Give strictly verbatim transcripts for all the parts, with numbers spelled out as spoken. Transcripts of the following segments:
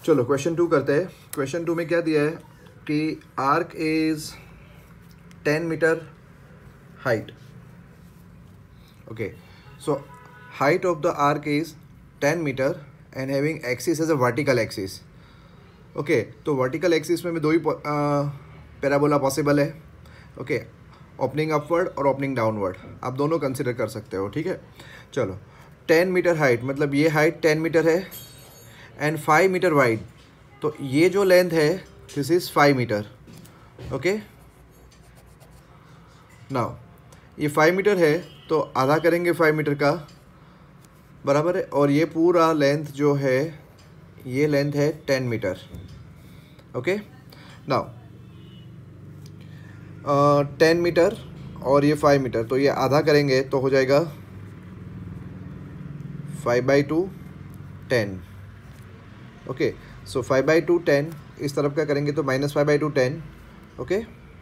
चलो question to करते हैं। क्वेश्चन टू में क्या दिया है कि arc is ten meter height. Okay, so height of the arc is ten meter and having axis as a vertical axis. Okay, तो वर्टिकल एक्सिस में दो ही पैराबोला पॉसिबल है। ओके, ओपनिंग अपवर्ड और ओपनिंग डाउनवर्ड, आप दोनों consider कर सकते हो। ठीक है, चलो टेन मीटर हाइट मतलब ये हाइट टेन मीटर है एंड फाइव मीटर वाइड, तो ये जो लेंथ है this is five meter. Okay, now ये फाइव मीटर है तो आधा करेंगे फाइव मीटर का, बराबर है, और ये पूरा लेंथ जो है ये लेंथ है ten meter. Okay, now ten meter और ये फाइव मीटर, तो ये आधा करेंगे तो हो जाएगा five by two ten. Okay, so five by two ten, इस तरफ का करेंगे तो minus five by two ten. Okay,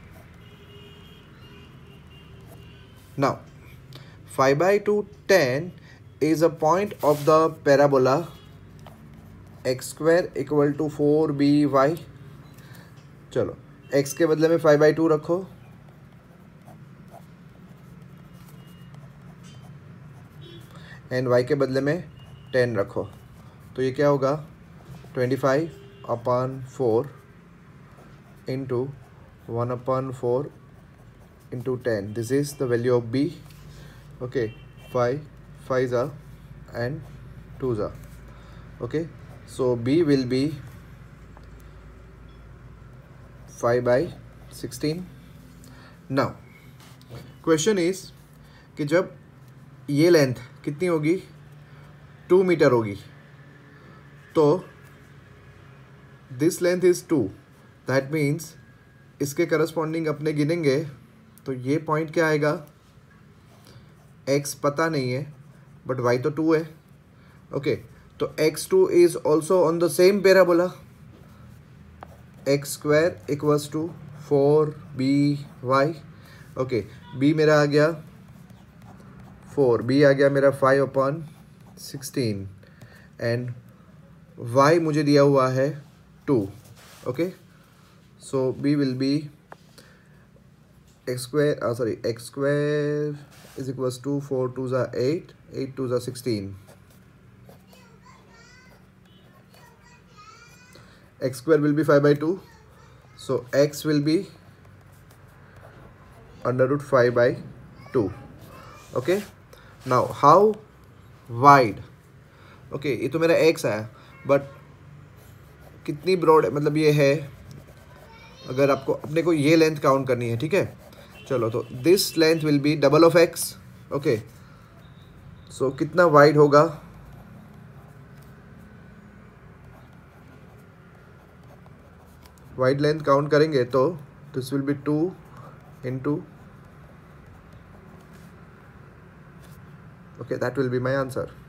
now five by two ten is a point of the parabola x square equal to four b y. चलो x के बदले में five by two रखो एंड y के बदले में टेन रखो, तो ये क्या होगा twenty five upon four into one upon four into ten, this is the value of b। Okay, five fives are and twos are. Okay, so b will be five by sixteen. Now question is कि जब ये length कितनी होगी to meter होगी, तो this length is two, that means इसके corresponding अपने गिनेंगे तो ये पॉइंट क्या आएगा, x पता नहीं है बट y तो टू है। ओके, तो x two is also on the same parabola, x square equals to four b y. Okay, b मेरा आ गया फोर, b आ गया मेरा five upon sixteen and y मुझे दिया हुआ है two. Okay, so b will be x square sorry x square is equals to four twos are eight, eight twos are sixteen. X square will be five by two, so x will be under root five by two. Okay, now how wide? Okay, ये तो मेरा x है but कितनी broad है, मतलब ये है, अगर आपको अपने को ये लेंथ काउंट करनी है। ठीक है, चलो तो this length will be double of x. Okay, so कितना वाइड होगा, वाइड लेंथ काउंट करेंगे तो this will be two into, okay that will be my answer.